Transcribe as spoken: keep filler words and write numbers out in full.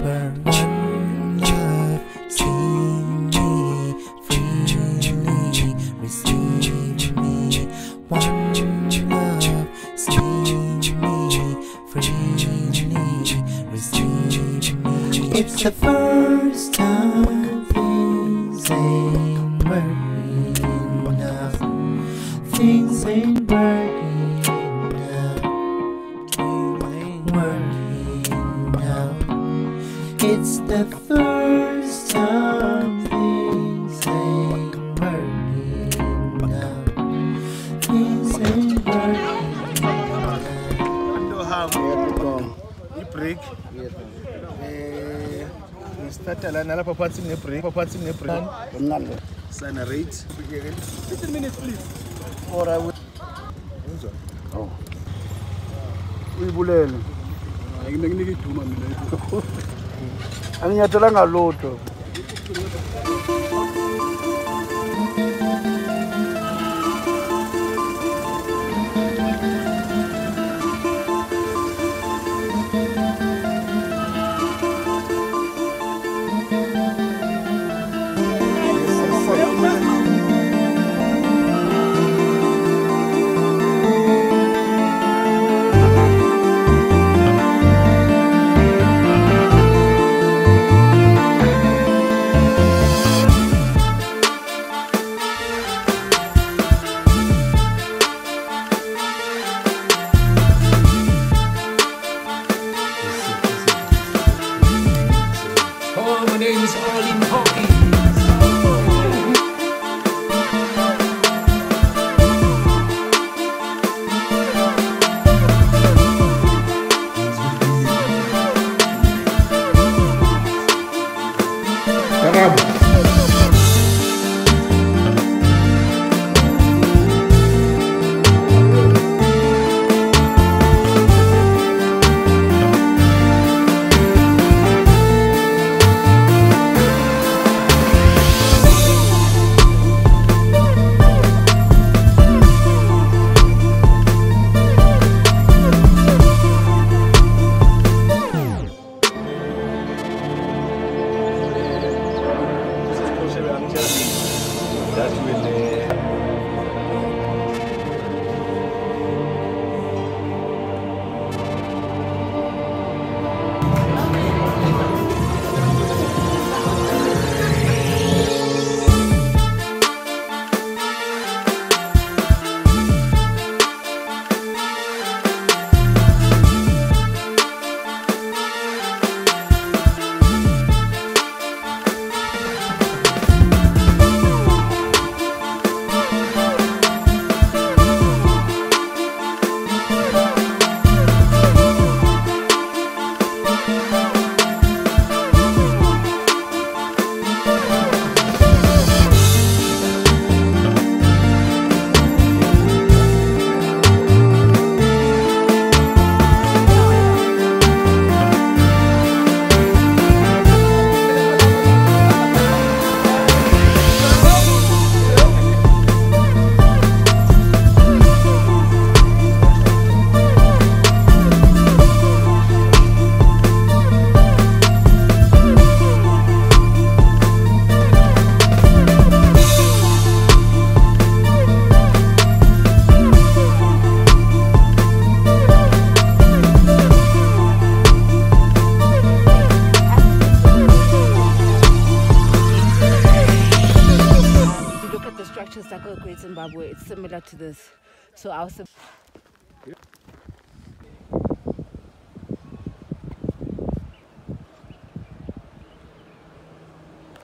It's the first time things ain't working now. Things ain't working now. Ain't working now. It's the first time things ain't working now. Things ain't working now. You break. We start a lot of parts in the break. Parts in the break. Sign a rate. fifteen minutes, please. Or I will. Oh. We will learn. I need to do my I'm not telling a lot. That go Great Zimbabwe, it's similar to this. So I was